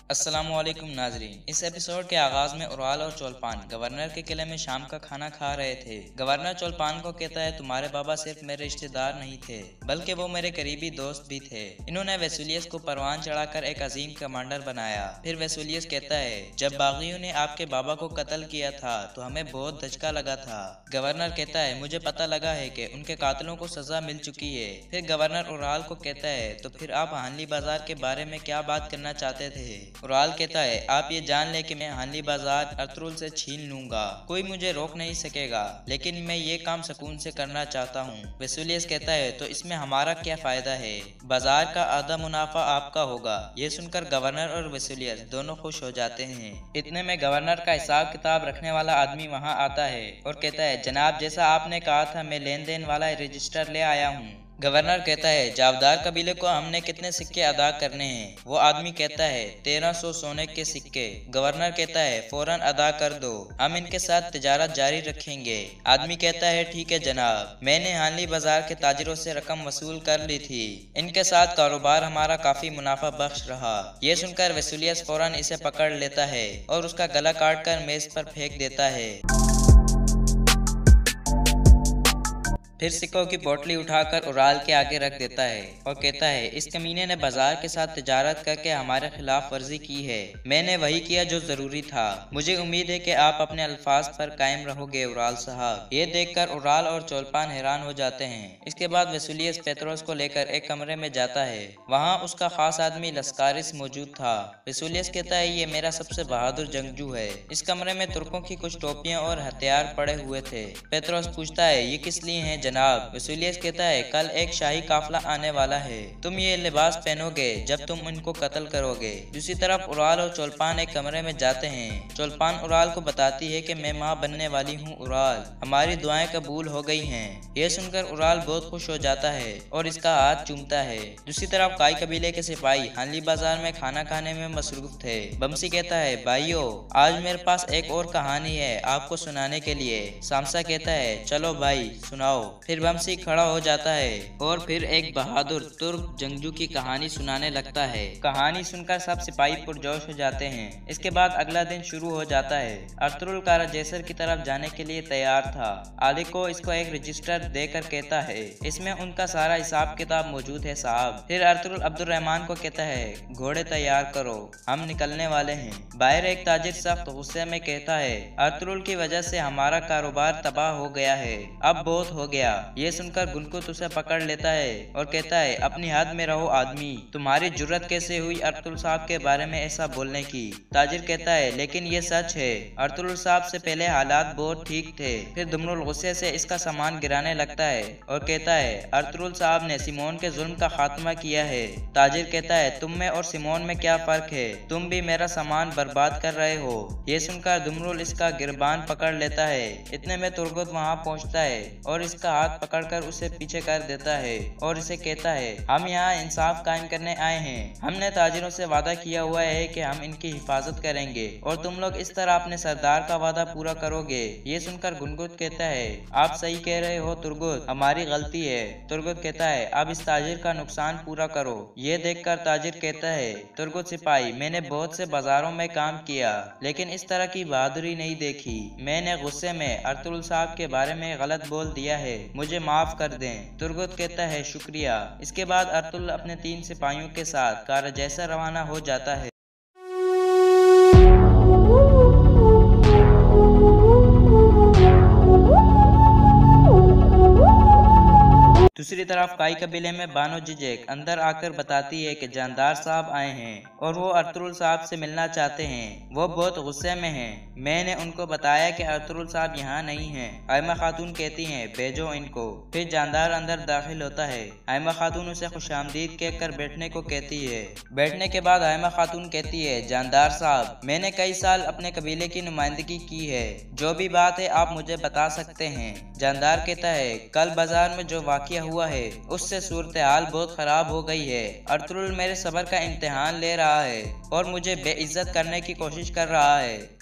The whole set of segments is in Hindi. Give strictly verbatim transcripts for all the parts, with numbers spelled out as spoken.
अस्सलामुअलैकुम नाजरीन। इस एपिसोड के आगाज में उराल और चोलपान गवर्नर के किले में शाम का खाना खा रहे थे। गवर्नर चोलपान को कहता है, तुम्हारे बाबा सिर्फ मेरे रिश्तेदार नहीं थे बल्कि वो मेरे करीबी दोस्त भी थे। इन्होंने वेसुलियस को परवान चढ़ाकर एक अजीम कमांडर बनाया। फिर वेसुलियस कहता है, जब बागियों ने आपके बाबा को कत्ल किया था तो हमें बहुत धचका लगा था। गवर्नर कहता है, मुझे पता लगा है कि उनके कातिलों को सजा मिल चुकी है। फिर गवर्नर उराल को कहता है, तो फिर आप हानली बाजार के बारे में क्या बात करना चाहते थे? उराल कहता है, आप ये जान ले कि मैं हानली बाजार अर्तुगरुल से छीन लूंगा, कोई मुझे रोक नहीं सकेगा, लेकिन मैं ये काम सुकून से करना चाहता हूँ। वेसुलियस कहता है, तो इसमें हमारा क्या फायदा है? बाजार का आधा मुनाफा आपका होगा। ये सुनकर गवर्नर और वेसुलियस दोनों खुश हो जाते हैं। इतने में गवर्नर का हिसाब किताब रखने वाला आदमी वहाँ आता है और कहता है, जनाब जैसा आपने कहा था मैं लेन देन वाला रजिस्टर ले आया हूँ। गवर्नर कहता है, जावदार कबीले को हमने कितने सिक्के अदा करने हैं? वो आदमी कहता है, तेरह सौ सोने के सिक्के। गवर्नर कहता है, फौरन अदा कर दो, हम इनके साथ तिजारत जारी रखेंगे। आदमी कहता है, ठीक है जनाब, मैंने हानली बाजार के ताजिरों से रकम वसूल कर ली थी, इनके साथ कारोबार हमारा काफी मुनाफा बख्श रहा। ये सुनकर वेसुलियस फौरन इसे पकड़ लेता है और उसका गला काट कर मेज पर फेंक देता है। फिर सिक्कों की बोतली उठाकर उराल के आगे रख देता है और कहता है, इस कमीने ने बाजार के साथ तिजारत करके हमारे खिलाफ वर्जी की है। मैंने वही किया जो जरूरी था। मुझे उम्मीद है कि आप अपने अल्फाज पर कायम रहोगे उराल साहब। ये देखकर उराल और चोलपान हैरान हो जाते हैं। इसके बाद वेसुलियस पेत्रोस को लेकर एक कमरे में जाता है। वहाँ उसका खास आदमी लस्कारिस मौजूद था। वेसुलियस कहता है, ये मेरा सबसे बहादुर जंगजू है। इस कमरे में तुर्कों की कुछ टोपियां और हथियार पड़े हुए थे। पेत्रोस पूछता है, ये किस लिए हैं जनाब? वेसुलियस कहता है, कल एक शाही काफिला आने वाला है, तुम ये लिबास पहनोगे जब तुम इनको कत्ल करोगे। दूसरी तरफ उराल और चोलपान एक कमरे में जाते हैं। चोलपान उराल को बताती है कि मैं माँ बनने वाली हूँ उराल, हमारी दुआएं कबूल हो गई हैं। यह सुनकर उराल बहुत खुश हो जाता है और इसका हाथ चूमता है। दूसरी तरफ काई कबीले के सिपाही हानली बाजार में खाना खाने में मसरूफ थे। बमसी कहता है, भाइयों आज मेरे पास एक और कहानी है आपको सुनाने के लिए। सामसा कहता है, चलो भाई सुनाओ। फिर बमसी खड़ा हो जाता है और फिर एक बहादुर तुर्क जंगजू की कहानी सुनाने लगता है। कहानी सुनकर सब सिपाही पुरजोश हो जाते हैं। इसके बाद अगला दिन शुरू हो जाता है। अर्तुगरुल काराजैसर की तरफ जाने के लिए तैयार था। आली को इसको एक रजिस्टर देकर कहता है, इसमें उनका सारा हिसाब किताब मौजूद है साहब। फिर अर्तुगरुल अब्दुर्रहमान को कहता है, घोड़े तैयार करो, हम निकलने वाले हैं। बाहर एक ताजिर सख्त गुस्से में कहता है, अर्तुगरुल की वजह से हमारा कारोबार तबाह हो गया है, अब बहुत हो गया। ये सुनकर गुनकुत उसे पकड़ लेता है और कहता है, अपनी हद में रहो आदमी, तुम्हारी जुर्रत कैसे हुई अर्तुगरुल साहब के बारे में ऐसा बोलने की? ताजिर कहता है, लेकिन ये सच है, अर्तुगरुल साहब से पहले हालात बहुत ठीक थे। फिर दुमरुल गुस्से से इसका सामान गिराने लगता है और कहता है, अर्तुगरुल साहब ने सिमोन के जुल्म का खात्मा किया है। ताजिर कहता है, तुम में और सिमोन में क्या फर्क है? तुम भी मेरा सामान बर्बाद कर रहे हो। ये सुनकर दुमरुल इसका गिरबान पकड़ लेता है। इतने में तुर्गुत वहाँ पहुँचता है और इसका हाथ पकड़कर उसे पीछे कर देता है और इसे कहता है, हम यहाँ इंसाफ कायम करने आए हैं। हमने ताजिरों से वादा किया हुआ है कि हम इनकी हिफाजत करेंगे और तुम लोग इस तरह अपने सरदार का वादा पूरा करोगे। ये सुनकर गुनगुत कहता है, आप सही कह रहे हो तुर्गुत, हमारी गलती है। तुर्गुत कहता है, अब इस ताजिर का नुकसान पूरा करो। ये देखकर ताजिर कहता है, तुर्गुत सिपाही, मैंने बहुत से बाजारों में काम किया लेकिन इस तरह की बहादुरी नहीं देखी। मैंने गुस्से में अर्तुगरुल साहब के बारे में गलत बोल दिया है, मुझे माफ कर दें। तुर्गुत कहता है, शुक्रिया। इसके बाद अर्तुगरुल अपने तीन सिपाहियों के साथ काराजैसर रवाना हो जाता है। दूसरी तरफ काई कबीले में बानो जिजेक अंदर आकर बताती है कि जानदार साहब आए हैं और वो अर्तुगरुल साहब से मिलना चाहते हैं। वो बहुत गुस्से में हैं। मैंने उनको बताया कि अर्तुगरुल साहब यहाँ नहीं हैं। आयमा खातून कहती हैं, भेजो इनको। फिर जानदार अंदर दाखिल होता है। आयमा खातून उसे खुशामदीद कहकर बैठने को कहती है। बैठने के बाद आयमा खातून कहती है, जानदार साहब, मैंने कई साल अपने कबीले की नुमाइंदगी की है, जो भी बात है आप मुझे बता सकते हैं। जानदार कहता है, कल बाजार में जो वाकया हुआ है उससे सूरत हाल बहुत खराब हो गई है। अर्तुगरुल मेरे सब्र का इम्तिहान ले रहा है और मुझे बेइज्जत करने की कोशिश कर रहा है।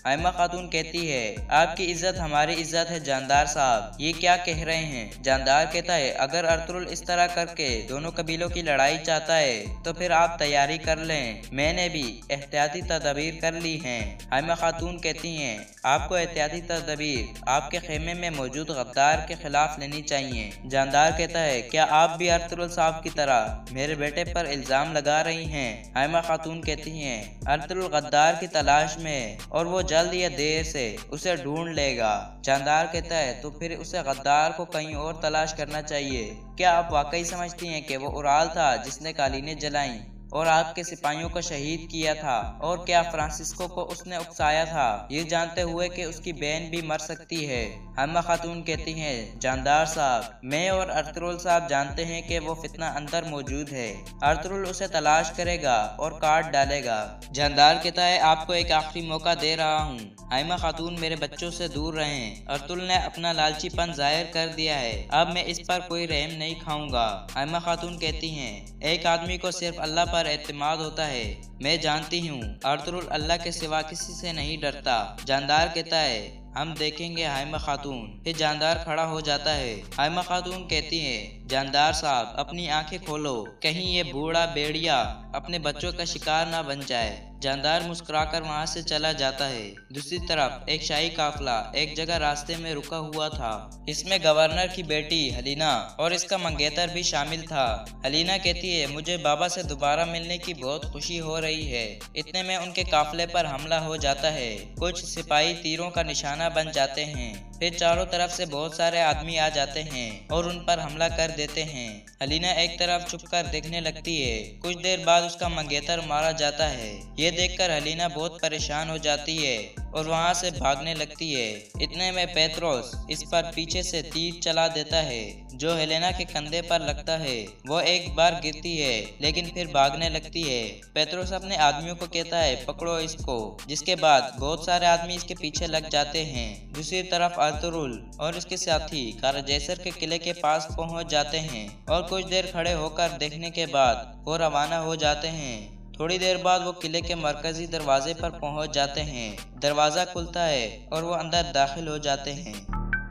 हाइमा खातून कहती है, आपकी इज्जत हमारी इज्जत है जानदार साहब, ये क्या कह रहे हैं। जानदार कहता है, अगर अर्तुगरुल इस तरह करके दोनों कबीलों की लड़ाई चाहता है तो फिर आप तैयारी कर लें, मैंने भी एहतियाती तदबीर कर ली हैं। हाइमा खातून कहती हैं, आपको एहतियाती तदबीर आपके खेमे में मौजूद गद्दार के खिलाफ लेनी चाहिए। जानदार कहता है, क्या आप भी अर्तुगरुल साहब की तरह मेरे बेटे पर इल्जाम लगा रही हैं। हाइमा खातून कहती हैं, अर्तुगरुल गद्दार की तलाश में और वो जल्द या देर से उसे ढूंढ लेगा। जानदार कहता है, तो फिर उसे गद्दार को कहीं और तलाश करना चाहिए। क्या आप वाकई समझती हैं कि वो उराल था जिसने कालीनें जलाई और आपके सिपाहियों को शहीद किया था, और क्या फ्रांसिस्को को उसने उकसाया था ये जानते हुए कि उसकी बहन भी मर सकती है। हाइमा खातून कहती हैं, जानदार साहब, मैं और अर्तुगरुल साहब जानते हैं कि वो फितना अंदर मौजूद है। अर्तुगरुल उसे तलाश करेगा और काट डालेगा। जानदार कहता है, आपको एक आखिरी मौका दे रहा हूँ, हाइमा खातून मेरे बच्चों से दूर रहें। अर्तुगरुल ने अपना लालचीपन जाहिर कर दिया है, अब मैं इस पर कोई रहम नहीं खाऊंगा। हाइमा खातून कहती हैं, एक आदमी को सिर्फ अल्लाह पर एतमाद होता है, मैं जानती हूँ अर्तुगरुल अल्लाह के सिवा किसी से नहीं डरता। जानदार कहता है, हम देखेंगे हाइमा खातून। फिर जानदार खड़ा हो जाता है। हाइमा खातून कहती है, जानदार साहब अपनी आंखें खोलो, कहीं ये बूढ़ा बेड़िया अपने बच्चों का शिकार ना बन जाए। जानदार मुस्कुराकर वहां से चला जाता है। दूसरी तरफ एक शाही काफिला एक जगह रास्ते में रुका हुआ था। इसमें गवर्नर की बेटी हलीना और इसका मंगेतर भी शामिल था। हलीना कहती है, मुझे बाबा से दोबारा मिलने की बहुत खुशी हो रही है। इतने में उनके काफिले पर हमला हो जाता है। कुछ सिपाही तीरों का निशाना बन जाते हैं। फिर चारों तरफ से बहुत सारे आदमी आ जाते हैं और उन पर हमला कर देते हैं। हलीना एक तरफ छुपकर देखने लगती है। कुछ देर बाद उसका मंगेतर मारा जाता है। ये देखकर हलीना बहुत परेशान हो जाती है और वहां से भागने लगती है। इतने में पेत्रोस इस पर पीछे से तीर चला देता है जो हेलेना के कंधे पर लगता है। वो एक बार गिरती है लेकिन फिर भागने लगती है। पेत्रोस अपने आदमियों को कहता है, पकड़ो इसको, जिसके बाद बहुत सारे आदमी इसके पीछे लग जाते हैं। दूसरी तरफ अर्तुगरुल और इसके साथी काराजैसर के किले के पास पहुंच जाते हैं और कुछ देर खड़े होकर देखने के बाद वो रवाना हो जाते हैं। थोड़ी देर बाद वो किले के मरकजी दरवाजे पर पहुंच जाते हैं। दरवाजा खुलता है और वो अंदर दाखिल हो जाते हैं।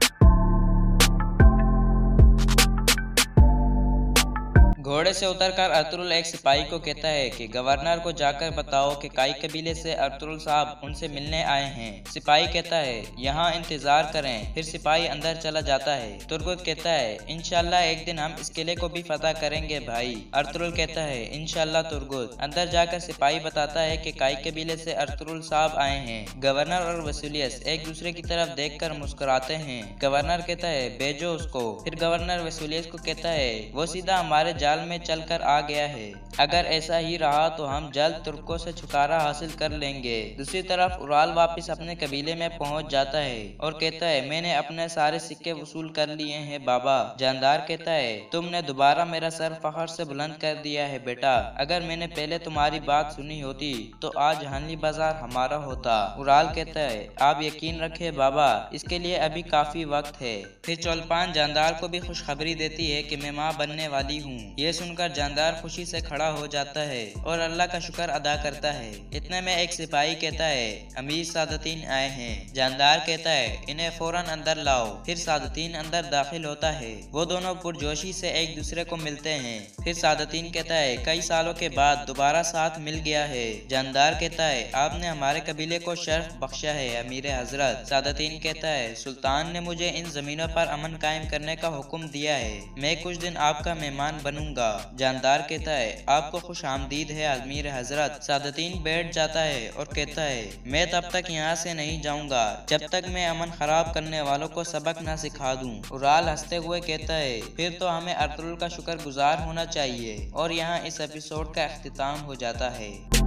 घोड़े से उतरकर अर्तुगरुल एक सिपाही को कहता है कि गवर्नर को जाकर बताओ कि काई कबीले से अर्तुगरुल साहब उनसे मिलने आए हैं। सिपाही कहता है, यहाँ इंतजार करें। फिर सिपाही अंदर चला जाता है। तुर्गुत कहता है, इंशाल्लाह एक दिन हम इस किले को भी फतह करेंगे भाई। अर्तुगरुल कहता है, इंशाल्लाह तुर्गुत। अंदर जाकर सिपाही बताता है कि काई कबीले से अर्तुगरुल साहब आए हैं। गवर्नर और वसूलियस एक दूसरे की तरफ देखकर मुस्कुराते हैं। गवर्नर कहता है, भेजो उसको। फिर गवर्नर वसूलियस को कहता है, वो सीधा हमारे जाल में चलकर आ गया है। अगर ऐसा ही रहा तो हम जल्द तुर्कों से छुटकारा हासिल कर लेंगे। दूसरी तरफ उराल वापस अपने कबीले में पहुंच जाता है और कहता है, मैंने अपने सारे सिक्के वसूल कर लिए हैं बाबा। जानदार कहता है, तुमने दोबारा मेरा सर फखर से बुलंद कर दिया है बेटा। अगर मैंने पहले तुम्हारी बात सुनी होती तो आज हानली बाजार हमारा होता। उराल कहता है, आप यकीन रखे बाबा, इसके लिए अभी काफी वक्त है। फिर चौलपान जानदार को भी खुशखबरी देती है कि मैं माँ बनने वाली हूँ। ये सुनकर जानदार खुशी से खड़ा हो जाता है और अल्लाह का शुक्र अदा करता है। इतने में एक सिपाही कहता है, अमीर सादतीन आए हैं। जानदार कहता है, इन्हें फौरन अंदर लाओ। फिर सादतीन अंदर दाखिल होता है। वो दोनों पुरजोशी से एक दूसरे को मिलते हैं। फिर सादतीन कहता है, कई सालों के बाद दोबारा साथ मिल गया है। जानदार कहता है, आपने हमारे कबीले को शर्फ बख्शा है अमीर हजरत। सादतीन कहता है, सुल्तान ने मुझे इन जमीनों पर अमन कायम करने का हुक्म दिया है। मैं कुछ दिन आपका मेहमान बनूंगा। जानदार कहता है, आपको खुश आमदीद है अमीर हजरत। सादतीन बैठ जाता है और कहता है, मैं तब तक यहाँ से नहीं जाऊंगा जब तक मैं अमन खराब करने वालों को सबक न सिखा दूं। उराल हंसते हुए कहता है, फिर तो हमें अर्तुगरुल का शुक्रगुजार होना चाहिए। और यहाँ इस एपिसोड का अख्तिताम हो जाता है।